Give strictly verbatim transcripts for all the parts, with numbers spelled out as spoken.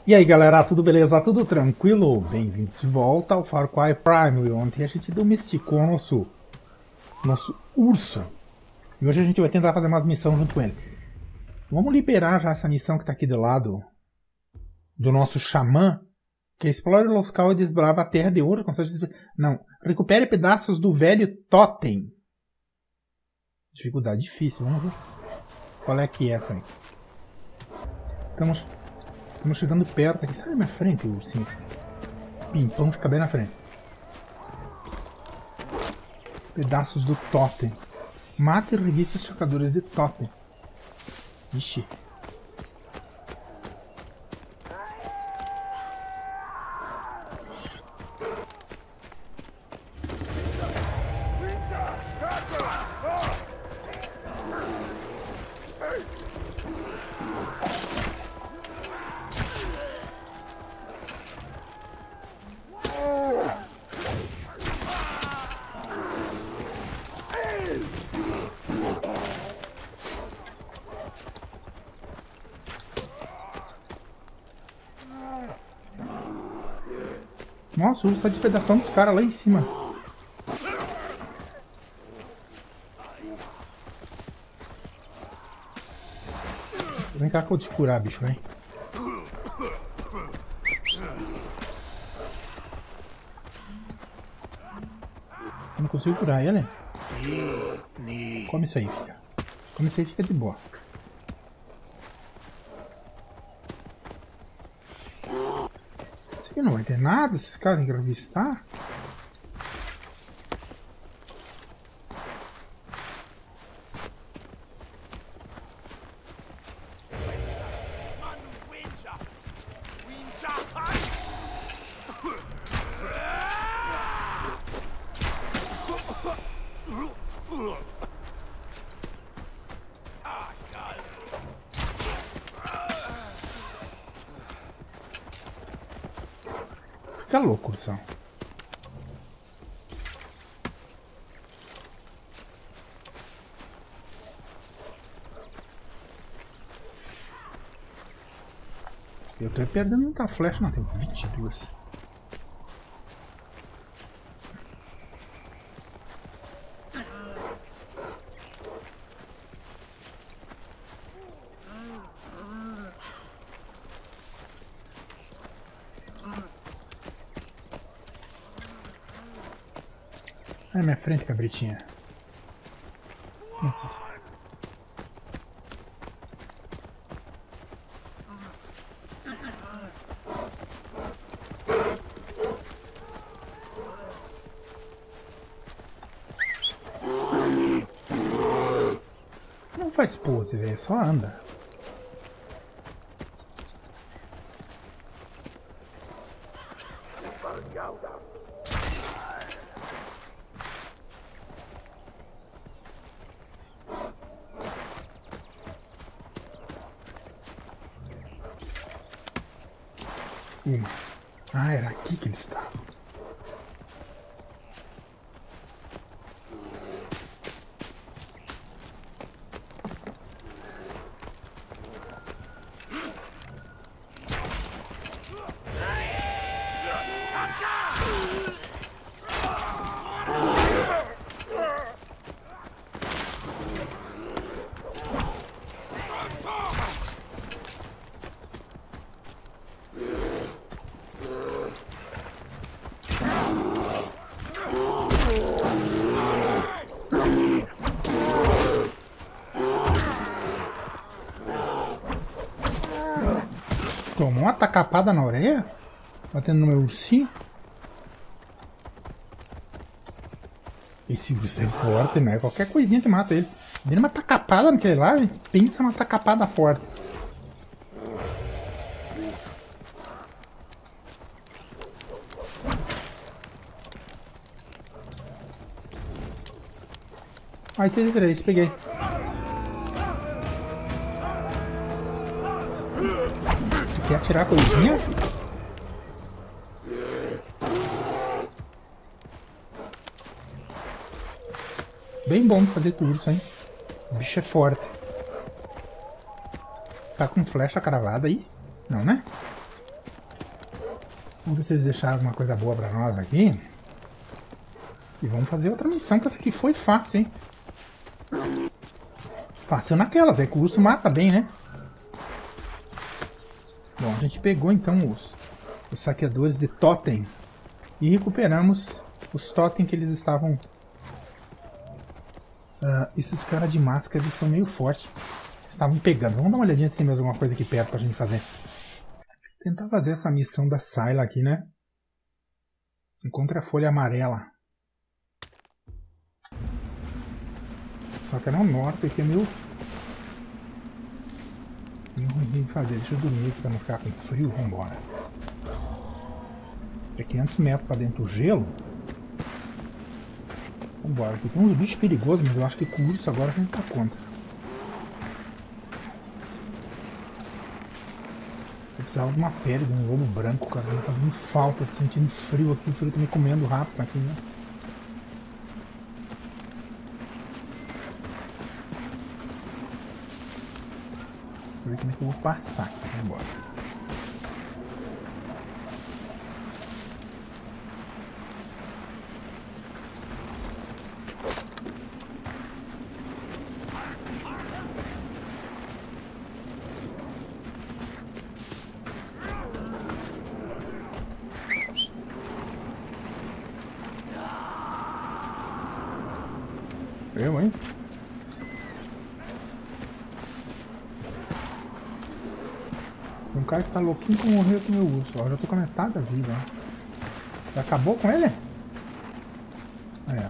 E aí galera, tudo beleza? Tudo tranquilo? Bem-vindos de volta ao Far Cry Primal. Ontem a gente domesticou o nosso, nosso urso. E hoje a gente vai tentar fazer uma missão junto com ele. Vamos liberar já essa missão que está aqui do lado do nosso xamã, que é explore o local e desbrava a terra de ouro. Não, recupere pedaços do velho totem. Dificuldade difícil, vamos ver. Qual é que é essa aí? Estamos... Estamos chegando perto aqui. Sai da minha frente, ursinho. Pimpão fica bem na frente. Pedaços do totem. Mata e revista os chocadores de totem. Ixi. Nossa, o urso tá despedaçando os caras lá em cima. Vem cá que eu vou te curar, bicho, vem. Eu não consigo curar ele. Come isso aí, filha. Come isso aí, fica de boa. Isso aqui não vai ter nada, esses caras têm que revistar. Fica louco, ursão. Eu tô perdendo muita flecha, não, tem vinte e duas. Ai, minha frente, cabritinha. Nossa. Não faz pose, velho. Só anda. Uma. Ah, era aqui que ele estava. Tomou uma tacapada na orelha? Batendo no meu ursinho? Esse urso é forte, né? Qualquer coisinha que mata ele. Deu uma tacapada naquele lá, pensa uma tacapada forte. Ai, T três, peguei. Quer atirar a coisinha? Bem bom fazer com o urso, hein? O bicho é forte. Tá com flecha cravada aí? Não, né? Vamos ver se eles deixaram alguma coisa boa pra nós aqui. E vamos fazer outra missão, que essa aqui foi fácil, hein? Fácil naquelas, é que o urso mata bem, né? Bom, a gente pegou então os, os saqueadores de totem. E recuperamos os totem que eles estavam... Uh, esses caras de máscara, eles são meio fortes. Estavam pegando. Vamos dar uma olhadinha se tem mais alguma coisa aqui perto pra gente fazer. Tentar fazer essa missão da Sayla aqui, né? Encontre a folha amarela. Só que é no norte, aqui é meio... meio ruim de fazer. Deixa eu dormir aqui pra não ficar com frio. Vambora. É quinhentos metros pra dentro do gelo. Vambora. Aqui tem uns bichos perigosos, mas eu acho que com o urso agora a gente tá contra. Eu precisava de uma pele, de um lobo branco, cara. Tá fazendo falta, tô sentindo frio aqui. O frio tá me comendo rápido aqui, né? Deixa eu ver como é que eu vou passar. Vambora. Eu, hein? Tem um cara que tá louquinho pra morrer com o meu urso. Ó, eu já tô com a metade da vida. Ó. Já acabou com ele? É.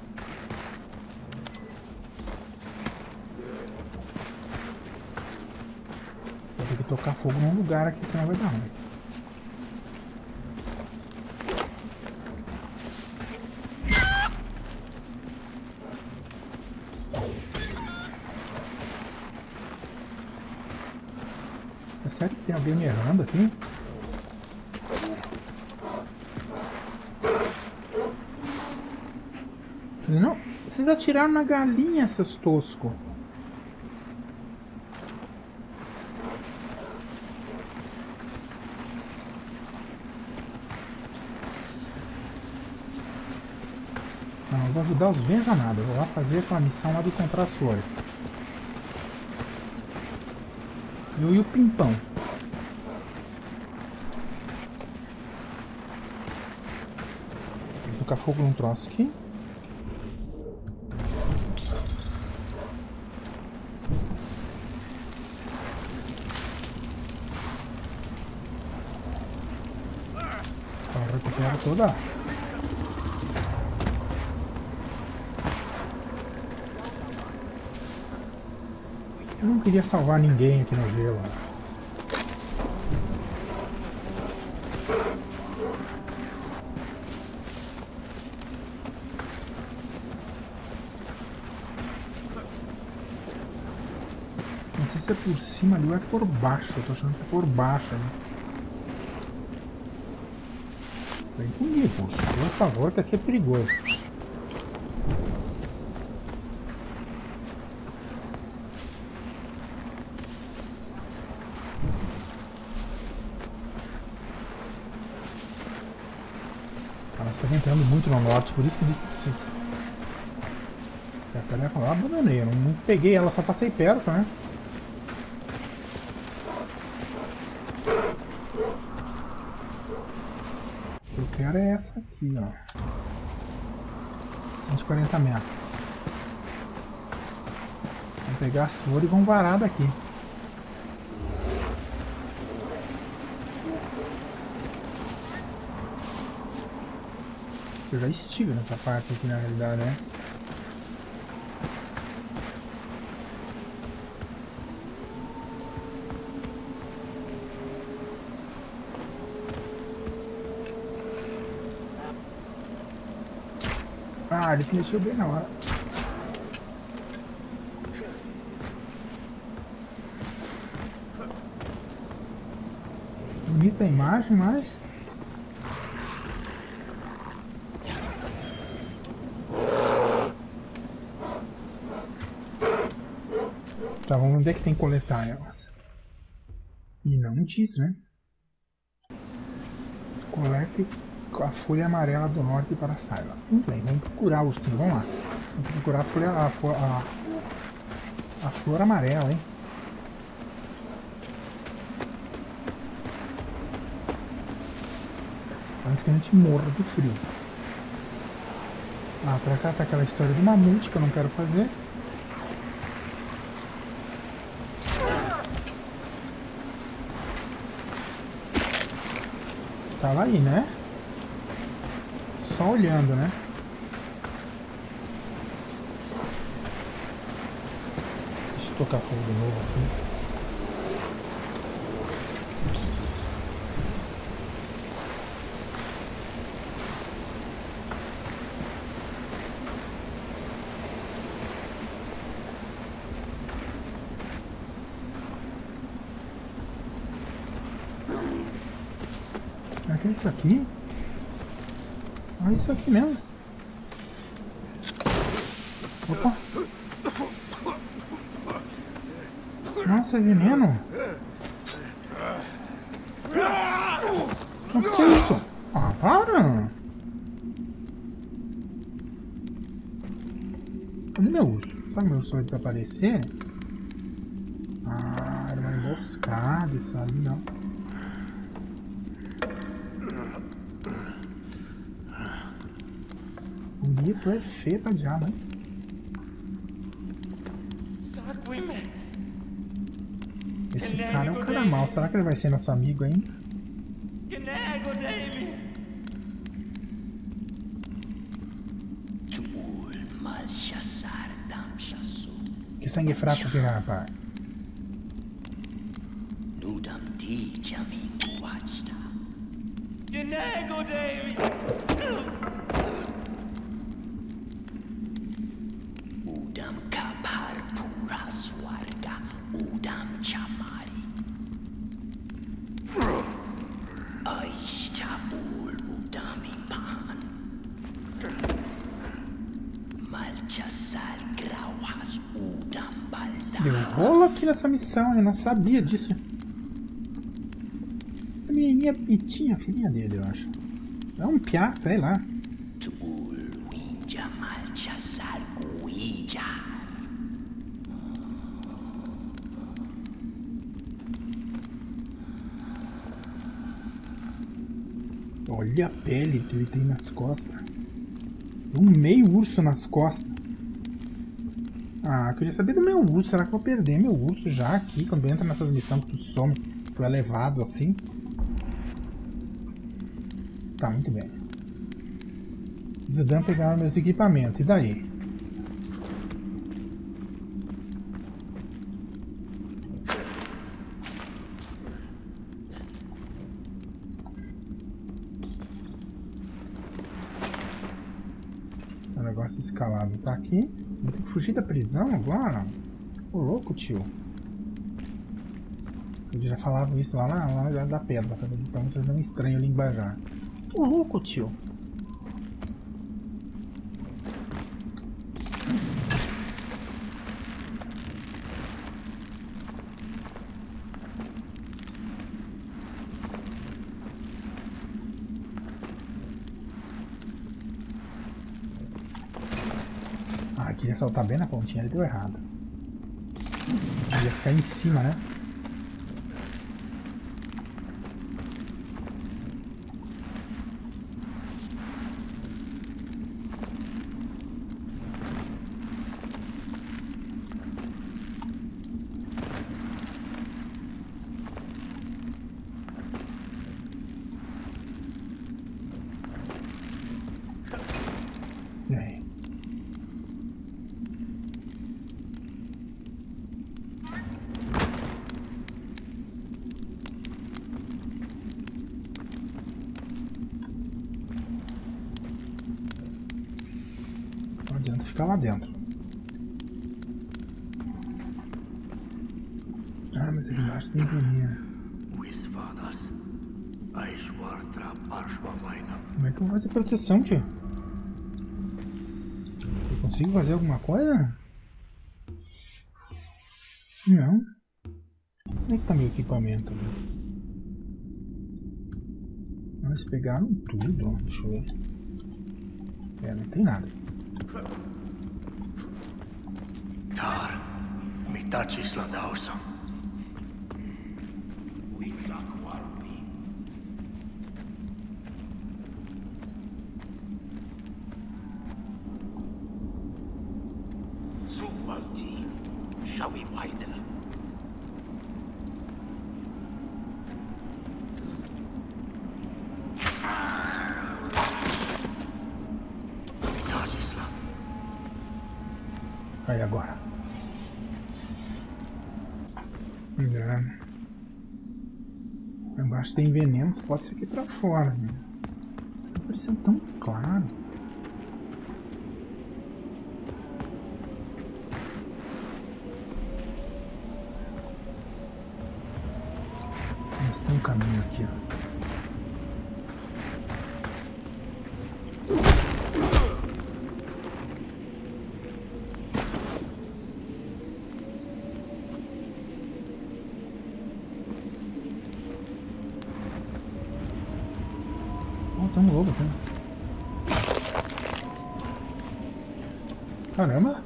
Vou ter que tocar fogo num lugar aqui, senão vai dar ruim. É sério que tem alguém me errando aqui? Não, vocês atiraram na galinha, seus toscos. Não, eu vou ajudar os bens a nada. Eu vou lá fazer aquela missão lá de encontrar as flores. Eu e o Pimpão. Vou tocar fogo num troço aqui. Então, recupera toda. Eu não queria salvar ninguém aqui no gelo. Não sei se é por cima ali ou é por baixo. Eu tô achando que é por baixo ali. Vem comigo, por favor, que aqui é perigoso. Ela está entrando muito no norte, por isso que disse que precisa. A tarefa lá abandonei, eu não peguei ela, só passei perto, né? O que eu quero é essa aqui, ó. Uns quarenta metros. Vamos pegar as flores e vamos varar daqui. Eu já estive nessa parte aqui na realidade, né? Ah, ele se mexeu bem na hora. Bonita a imagem, mas... Tá, vamos ver onde é que tem que coletar elas. E não diz, né? Colete a folha amarela do norte para Saiba. Muito bem, vamos procurar o ursinho, vamos lá. Vamos procurar a folha, a, a, a flor amarela, hein? Antes que a gente morra de frio. Ah, pra cá tá aquela história do mamute que eu não quero fazer. Tava aí, né? Só olhando, né? Deixa eu tocar fogo de novo aqui. Será que é isso aqui? Olha isso aqui mesmo. Opa! Nossa, é veneno! O que é isso? Ah, para! Cadê meu urso? Será que meu urso vai desaparecer? Ah, era uma emboscada isso ali, ó. Bonito é feio pra diabo, hein? Esse cara é um cara mau. Será que ele vai ser nosso amigo ainda? Que sangue fraco que é, rapaz. Deu rolo aqui nessa missão, eu não sabia disso. A menininha bonitinha, a filhinha dele, eu acho. É um piá, sei lá. Olha a pele que ele tem nas costas. Um meio urso nas costas. Ah, eu queria saber do meu urso. Será que eu vou perder meu urso já aqui? Quando entra nessas missões que tu some, tu é levado assim. Tá, muito bem. Zedan pegaram meus equipamentos. E daí? O negócio escalado tá aqui. Vou ter que fugir da prisão agora? Ô louco, tio. Eles já falavam isso lá na lá da pedra, tá? Então vocês não estranham o linguajar. Ô louco, tio. Ah, queria saltar bem na pontinha, ele deu errado. Ia ficar em cima, né? E aí? Não adianta ficar lá dentro. Ah, mas aqui embaixo tem veneno. Como é que eu vou fazer proteção, tio? Eu consigo fazer alguma coisa? Não. Como é que tá meu equipamento? eles pegaram tudo. Deixa eu ver. É, não tem nada. Tar, Mitachisla Dawson. Suwalji, Shawi Waida. Mitachisla. Aí agora. É. Embaixo tem veneno, só pode ser aqui pra fora, né? Tá parecendo tão claro. Mas tem um caminho aqui, ó. Tem um lobo aqui. Caramba!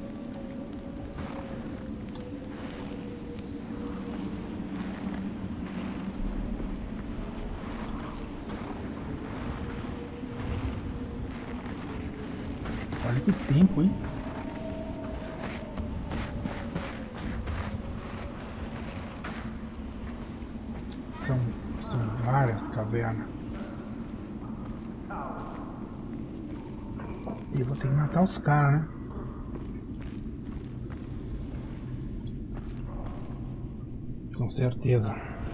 Olha que tempo, hein? São, são várias cavernas. E eu vou ter que matar os caras, né? Com certeza.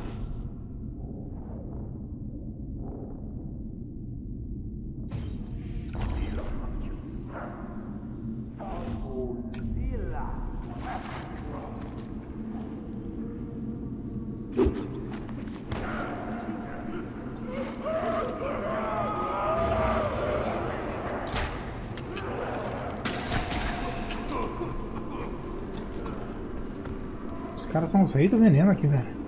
Os caras são os reis do veneno aqui, velho.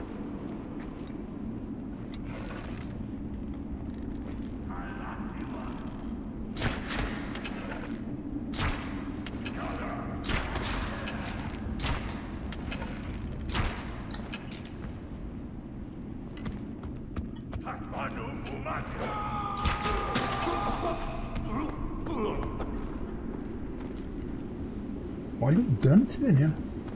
Olha o dano desse veneno.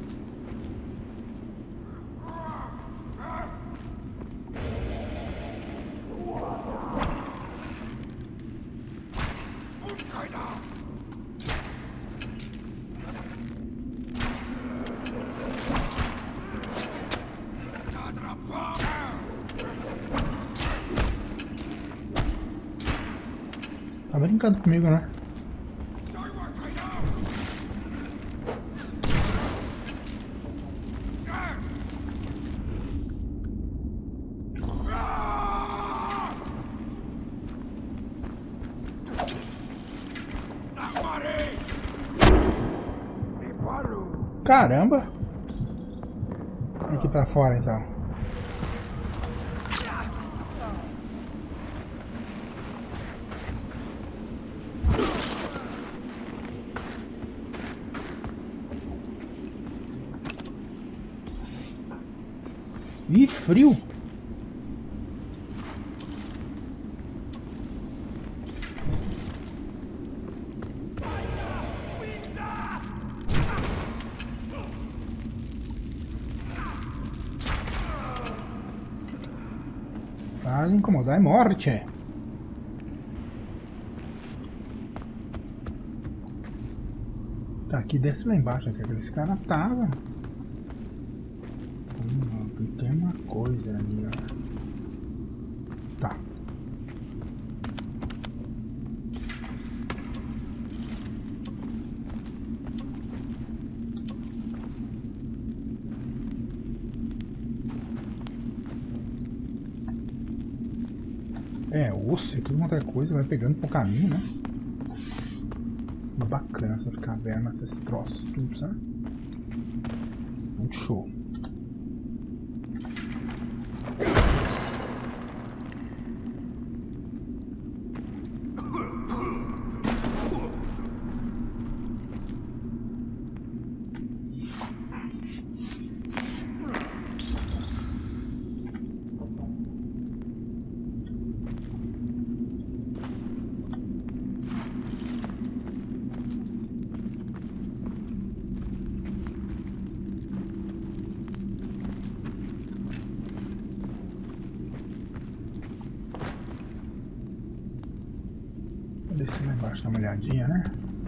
Tá brincando comigo, né? Caramba! Aqui pra fora então. Ih, frio! Para de incomodar e morre, tchê. Tá, aqui desce lá embaixo, que aqueles caras tava. Hum, tem uma coisa ali, ó. Tá. É, osso e tudo outra coisa, vai pegando pro caminho, né? Bacana essas cavernas, esses troços, tudo, sabe? Muito show. Descer lá embaixo, dar uma olhadinha, né?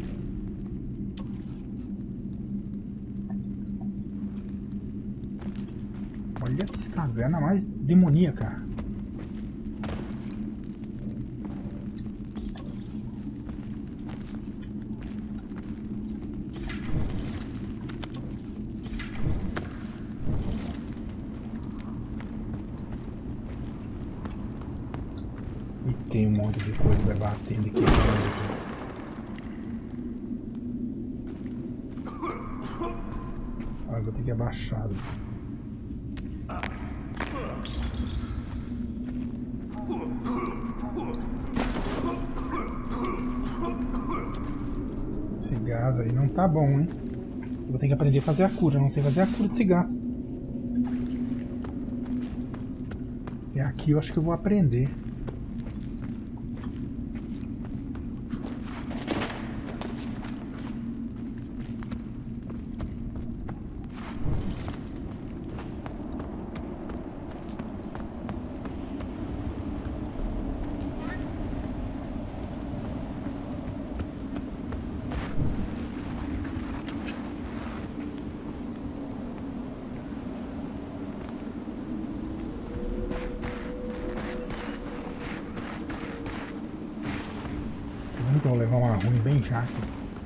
Olha que caverna mais demoníaca. E tem um monte de coisa que vai batendo aqui. Agora vou ter que ir abaixado. Esse gás aí não tá bom, hein? Eu vou ter que aprender a fazer a cura. Eu não sei fazer a cura desse gás. E aqui eu acho que eu vou aprender. Que eu vou levar uma ruim bem já aqui.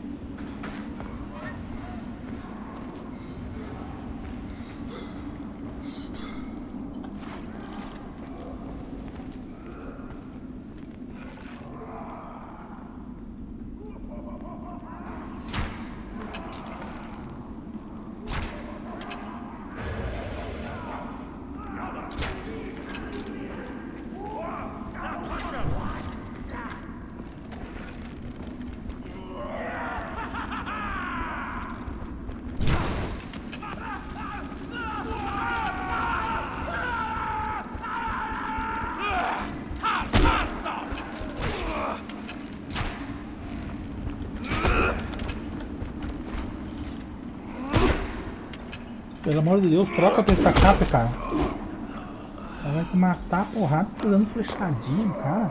Pelo amor de Deus, troca pra essa capa, cara. Ela vai te matar a porrada, tá dando flechadinha, cara.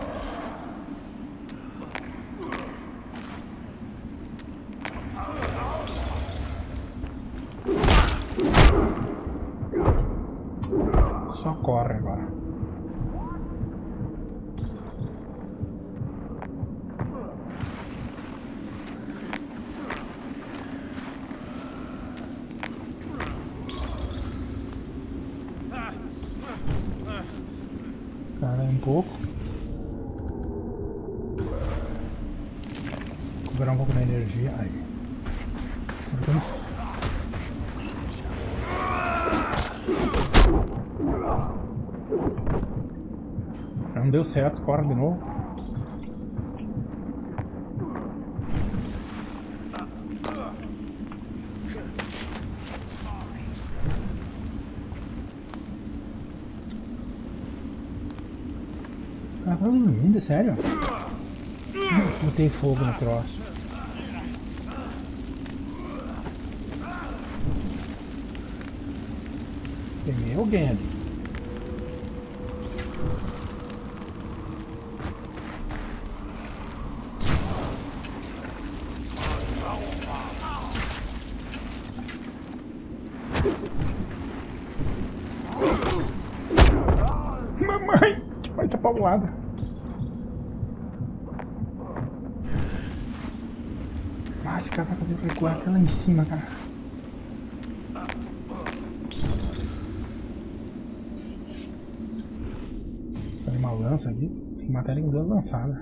Só corre agora. Cara, um pouco. Recuperar um pouco da energia. Aí. Vamos. Não deu certo, corre de novo. Ela tá dormindo, é sério? Botei fogo no troço. Tem alguém ali. Mamãe! Vai tá paulada. Ah, esse cara vai fazer recuar até lá em cima, cara. Tem uma lança aqui. Tem que matar ele com duas lançadas.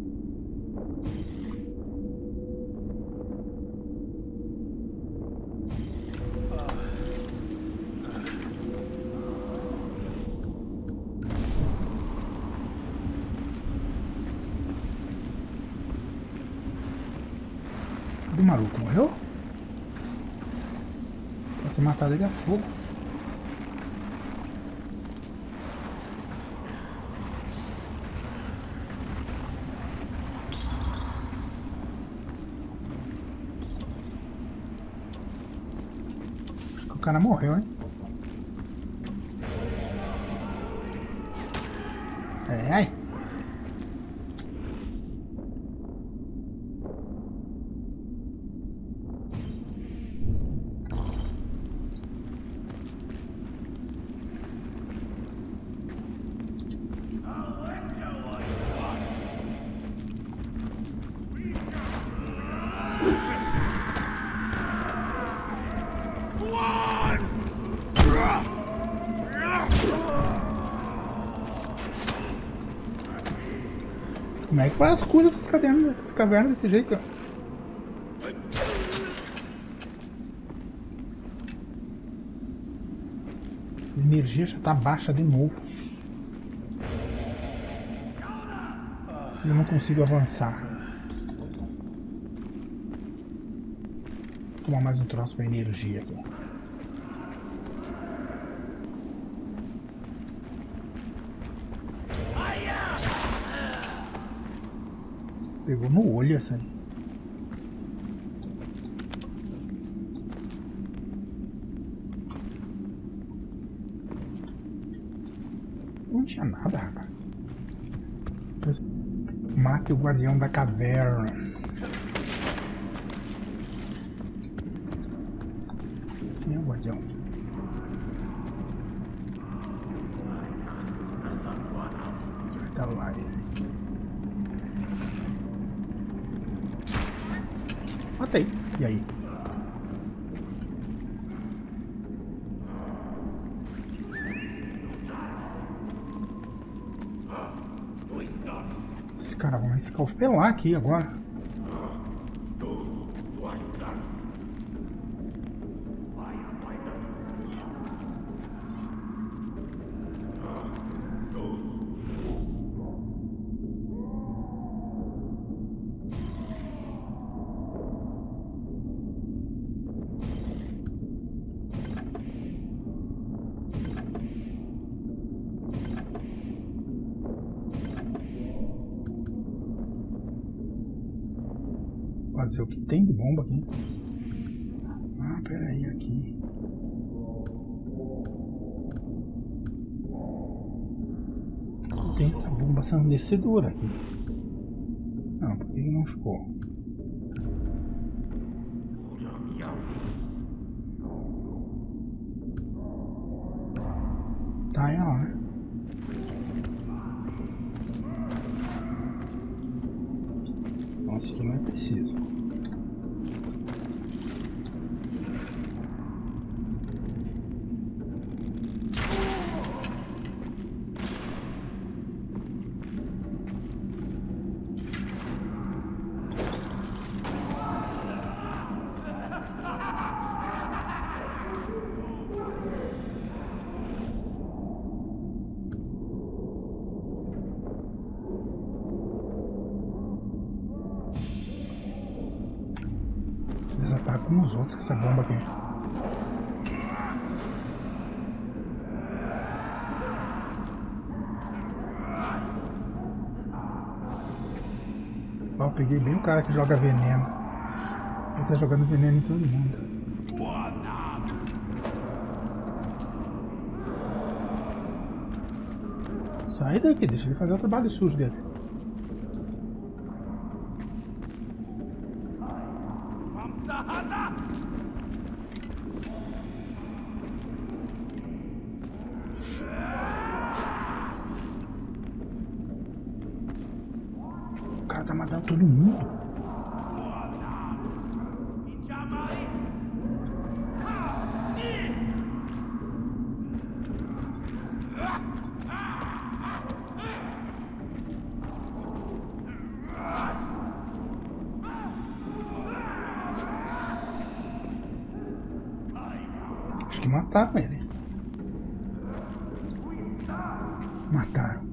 O maluco morreu? Pra ser matado ele a fogo. Acho que o cara morreu, hein? É, ai. Como é que vai as curas dessas cavernas, dessas cavernas desse jeito? A energia já tá baixa de novo. Eu não consigo avançar. Vou tomar mais um troço pra energia aqui. Pegou no olho essa aí. Não tinha nada, rapaz. Mate o guardião da caverna. Quem é o guardião? Tá lá ele. Matei. E aí? Esses caras vão escalpelar aqui agora. Fazer o que tem de bomba aqui. Ah, peraí, aqui. Tem essa bomba ensandecedora aqui. Não, por que não ficou? Tá ela, né? Nossa, isso aqui não é preciso. Eles atacam os outros com essa bomba aqui. Ó, eu peguei bem o cara que joga veneno. Ele tá jogando veneno em todo mundo. Sai daqui, deixa ele fazer o trabalho sujo dele. O cara tá matando todo mundo. Acho que mataram ele. Mataram.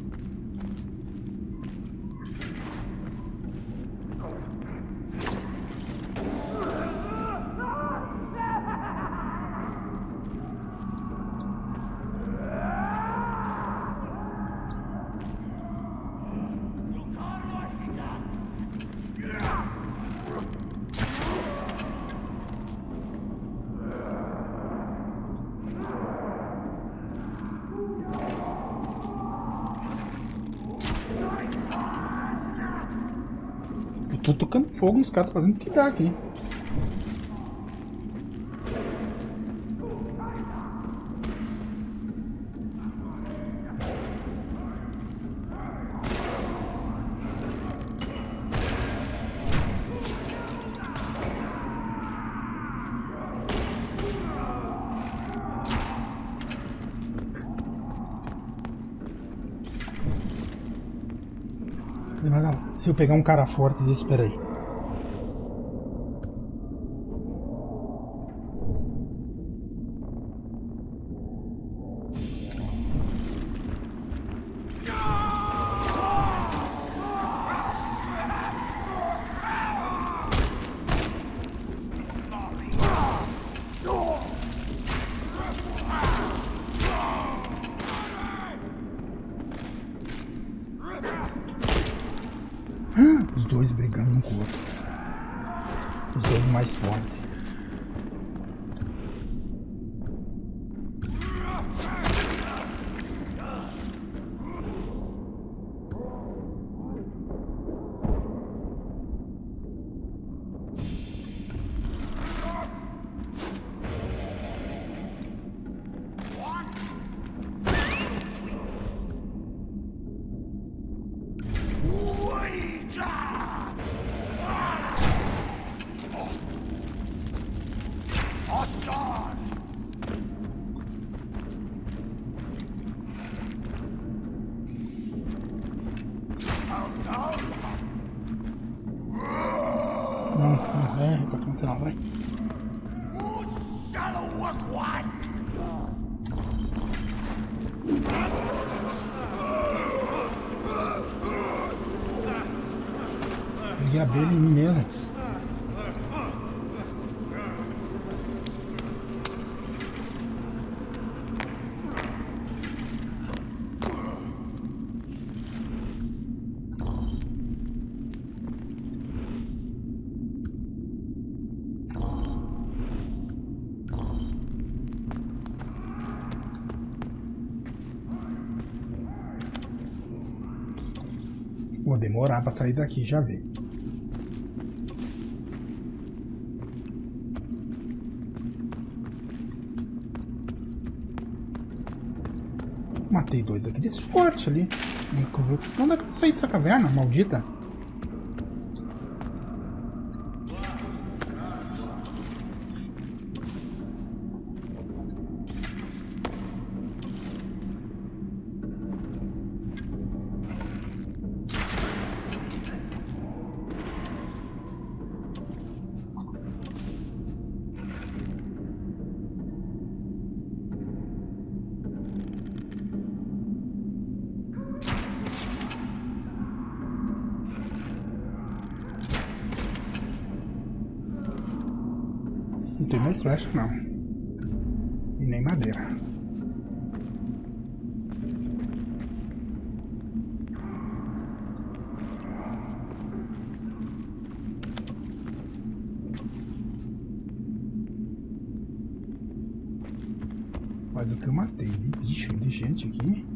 Eu tô tocando fogo nos caras, tô fazendo o que dá aqui. Se eu pegar um cara forte desse, espera aí. Os dois brigando um com o outro. Os dois mais fortes. Não, não é, pra cancelar, vai. Peguei a abelha em mim mesmo. Vou demorar pra sair daqui, já vê. Matei dois aqueles fortes ali. Onde é que eu saí dessa caverna, maldita? Não tem mais flecha, não. E nem madeira. Mas o que eu matei de bicho, de gente aqui.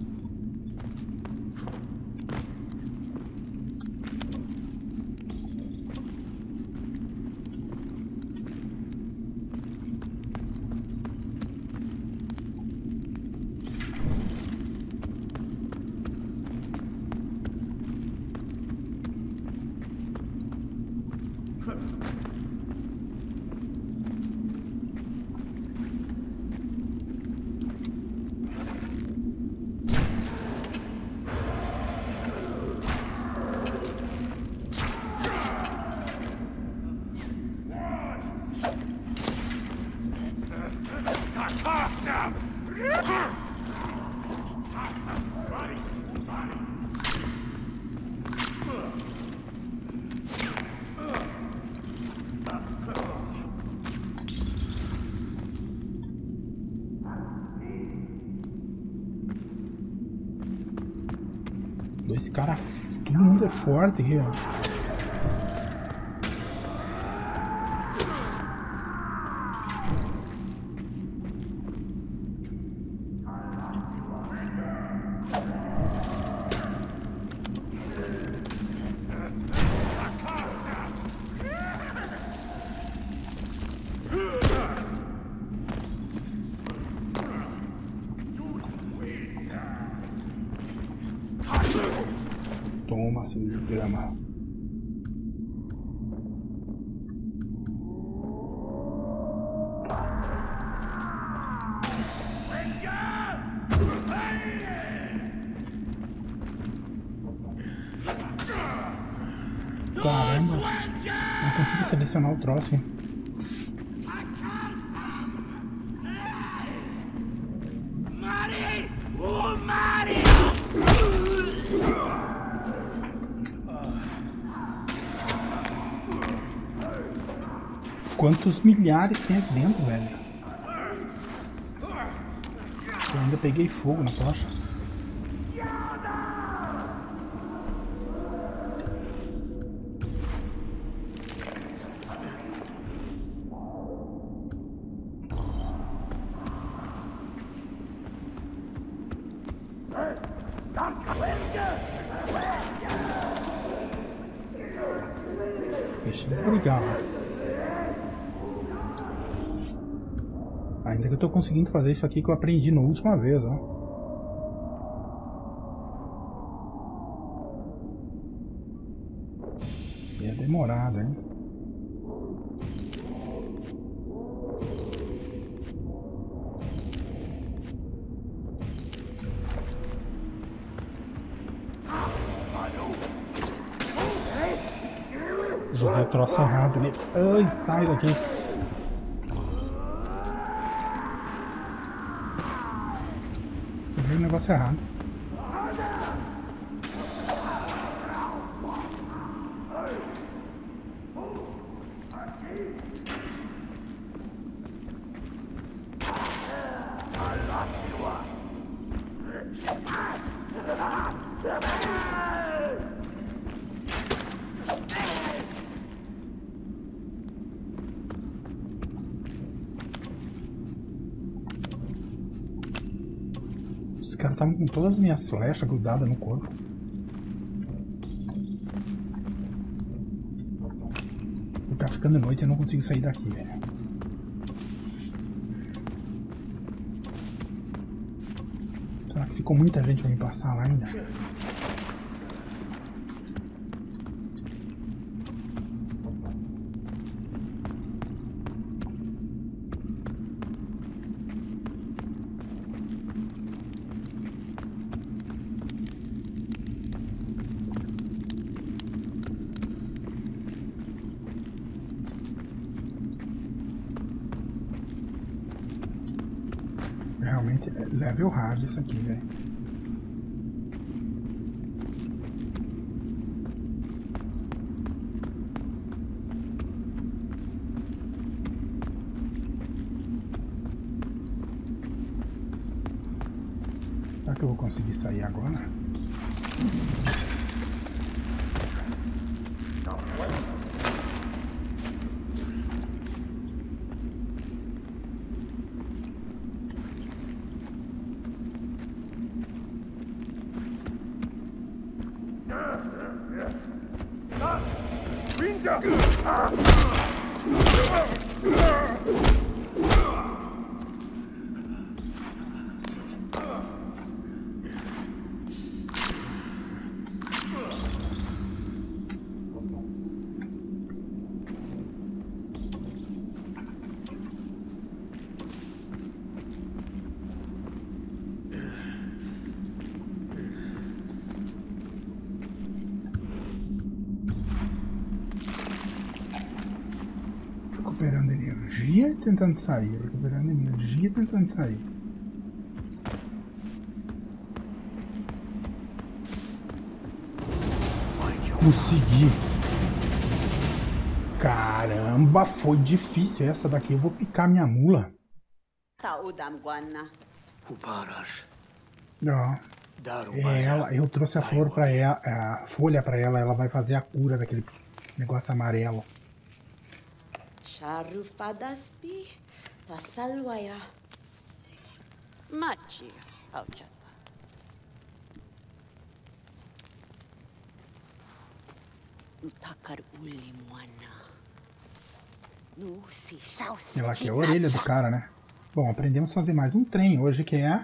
Dois caras, todo mundo é forte aqui, ó. Toma, seu desgrama. Caramba. Não consigo selecionar o troço, hein? Quantos milhares tem aqui dentro, velho? Eu ainda peguei fogo na tocha. Deixa eles brigar lá. Ainda que eu tô conseguindo fazer isso aqui que eu aprendi na última vez, ó. E é demorado, hein? Joguei o troço errado ali. Ai, sai daqui. Joguei o negócio errado. Os caras estavam com todas as minhas flechas grudadas no corpo. E tá ficando noite e eu não consigo sair daqui, velho. Será que ficou muita gente pra me passar lá ainda? Realmente é level hard isso aqui, velho. Será que eu vou conseguir sair agora? Recuperando energia e tentando sair. Recuperando energia e tentando sair. Consegui. Caramba, foi difícil essa daqui. Eu vou picar minha mula. Ó. É ela, eu trouxe a flor para ela, a folha para ela. Ela vai fazer a cura daquele negócio amarelo. Sharufadaspi, tasalwaya. Machi, auchata. Utakar uli mwana. No si saus. Ela aqui é a orelha do cara, né? Bom, aprendemos a fazer mais um trem hoje, que é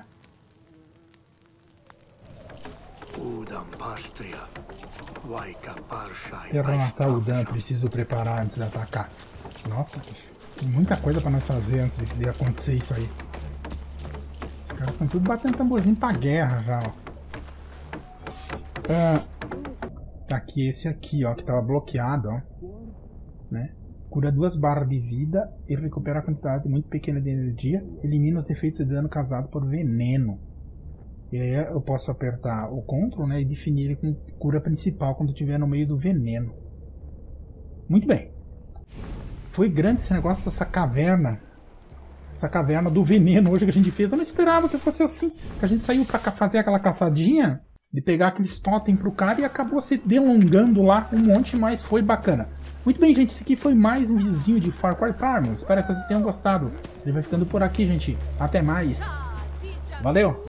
Terra Natal Udan, preciso preparar antes de atacar. Nossa, tem muita coisa pra nós fazer antes de, de acontecer isso aí. Os caras estão tudo batendo tamborzinho pra guerra já, ó. Ah, apertar aqui esse aqui, ó, que tava bloqueado, ó. Né? Cura duas barras de vida e recupera a quantidade muito pequena de energia. Elimina os efeitos de dano causado por veneno. E aí eu posso apertar o control, né, e definir ele com cura principal quando estiver no meio do veneno. Muito bem. Foi grande esse negócio dessa caverna. Essa caverna do veneno hoje que a gente fez. Eu não esperava que fosse assim. Que a gente saiu pra fazer aquela caçadinha de pegar aqueles totem pro cara e acabou se delongando lá um monte, mas foi bacana. Muito bem, gente. Esse aqui foi mais um videozinho de Far Cry Primal. Espero que vocês tenham gostado. Ele vai ficando por aqui, gente. Até mais. Valeu!